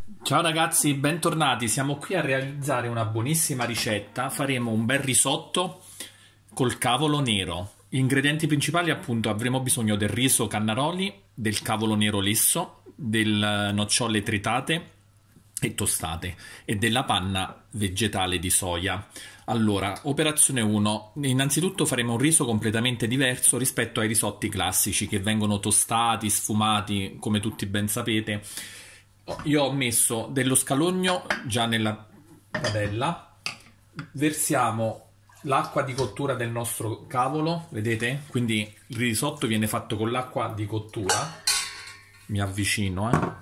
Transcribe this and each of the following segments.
Ciao ragazzi, bentornati. Siamo qui a realizzare una buonissima ricetta. Faremo un bel risotto col cavolo nero. Gli ingredienti principali, appunto, avremo bisogno del riso cannaroli, del cavolo nero lesso, delle nocciole tritate e tostate e della panna vegetale di soia. Allora, operazione 1. Innanzitutto faremo un riso completamente diverso rispetto ai risotti classici che vengono tostati, sfumati, come tutti ben sapete. Io ho messo dello scalogno già nella padella, versiamo l'acqua di cottura del nostro cavolo, vedete? Quindi il risotto viene fatto con l'acqua di cottura. Mi avvicino,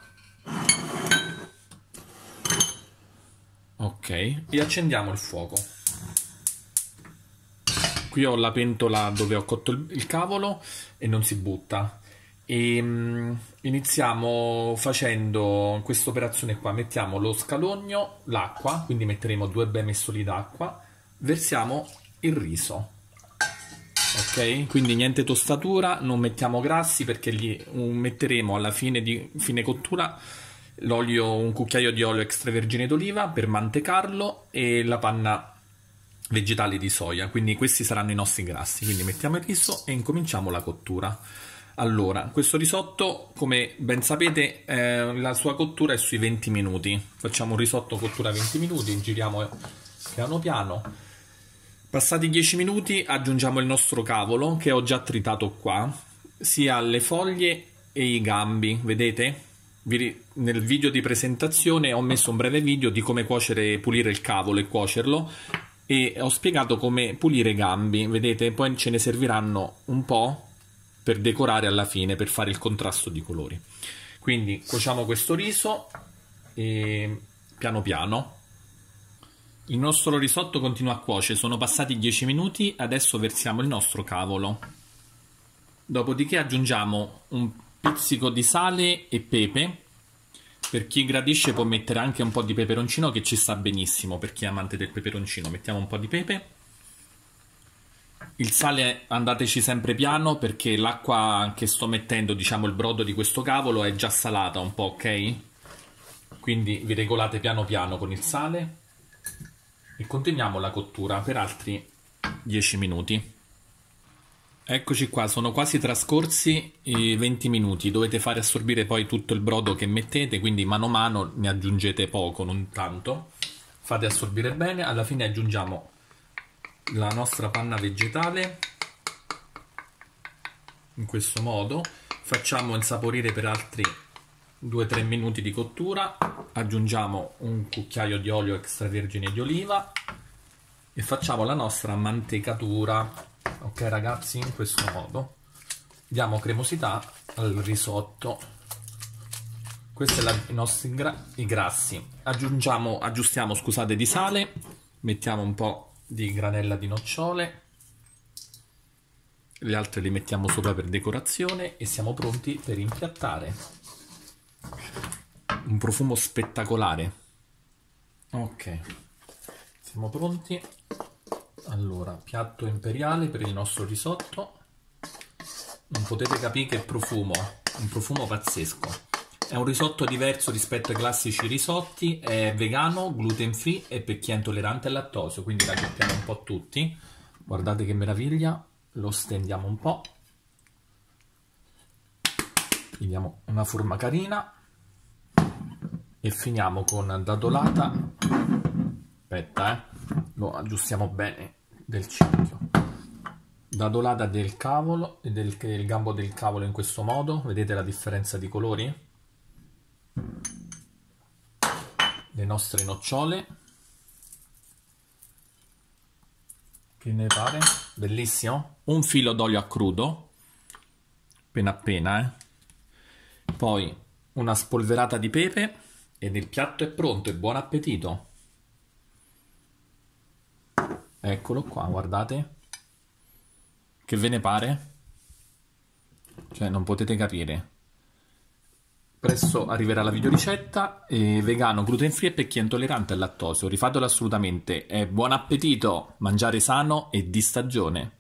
Ok, e accendiamo il fuoco. Qui ho la pentola dove ho cotto il cavolo e non si butta. E iniziamo facendo questa operazione qua. Mettiamo lo scalogno, l'acqua, quindi metteremo 2 bei mestoli d'acqua, versiamo il riso, ok? Quindi niente tostatura, non mettiamo grassi perché li metteremo alla fine di fine cottura l'olio, un cucchiaio di olio extravergine d'oliva per mantecarlo e la panna vegetale di soia, quindi questi saranno i nostri grassi. Quindi mettiamo il riso e incominciamo la cottura. Allora, questo risotto, come ben sapete, la sua cottura è sui 20 minuti. Facciamo un risotto cottura 20 minuti, giriamo piano piano. Passati 10 minuti aggiungiamo il nostro cavolo, che ho già tritato qua, sia le foglie e i gambi, vedete? Nel video di presentazione ho messo un breve video di come cuocere, pulire il cavolo e cuocerlo, e ho spiegato come pulire i gambi, vedete? Poi ce ne serviranno un po' per decorare alla fine, per fare il contrasto di colori. Quindi cuociamo questo riso e piano piano. Il nostro risotto continua a cuocere, sono passati 10 minuti, adesso versiamo il nostro cavolo. Dopodiché aggiungiamo un pizzico di sale e pepe. Per chi gradisce può mettere anche un po' di peperoncino, che ci sta benissimo. Per chi è amante del peperoncino mettiamo un po' di pepe. Il sale andateci sempre piano perché l'acqua che sto mettendo, diciamo il brodo di questo cavolo, è già salata un po', ok? Quindi vi regolate piano piano con il sale e continuiamo la cottura per altri 10 minuti. Eccoci qua, sono quasi trascorsi i 20 minuti, dovete fare assorbire poi tutto il brodo che mettete, quindi mano a mano ne aggiungete poco, non tanto. Fate assorbire bene, alla fine aggiungiamo la nostra panna vegetale in questo modo, facciamo insaporire per altri 2-3 minuti di cottura, aggiungiamo un cucchiaio di olio extravergine di oliva e facciamo la nostra mantecatura, ok ragazzi? In questo modo diamo cremosità al risotto. Questi sono i nostri grassi. Aggiustiamo, scusate, di sale, mettiamo un po' di granella di nocciole, le altre le mettiamo sopra per decorazione e siamo pronti per impiattare. Un profumo spettacolare. Ok, siamo pronti. Allora, piatto imperiale per il nostro risotto. Non potete capire che profumo, un profumo pazzesco. È un risotto diverso rispetto ai classici risotti, è vegano, gluten free e per chi è intollerante al lattosio, quindi raggruppiamo un po' tutti. Guardate che meraviglia, lo stendiamo un po'. Gli diamo una forma carina e finiamo con dadolata. Aspetta, lo aggiustiamo bene del cerchio. Dadolata del cavolo e del gambo del cavolo in questo modo, vedete la differenza di colori? Le nostre nocciole, che ne pare? Bellissimo. Un filo d'olio a crudo, appena appena, poi una spolverata di pepe ed il piatto è pronto e buon appetito. Eccolo qua, guardate. Che ve ne pare? Cioè, non potete capire. Presto arriverà la videoricetta, vegano, gluten free e per chi è intollerante al lattosio. Rifatelo assolutamente, è buon appetito, mangiare sano e di stagione.